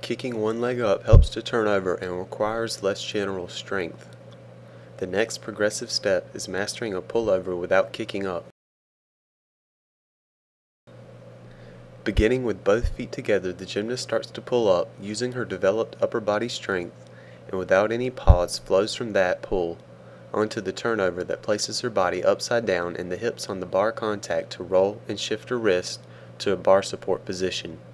Kicking one leg up helps to turn over and requires less general strength. The next progressive step is mastering a pullover without kicking up. Beginning with both feet together, the gymnast starts to pull up using her developed upper body strength, and without any pause flows from that pull onto the turnover that places her body upside down and the hips on the bar contact to roll and shift her wrist to a bar support position.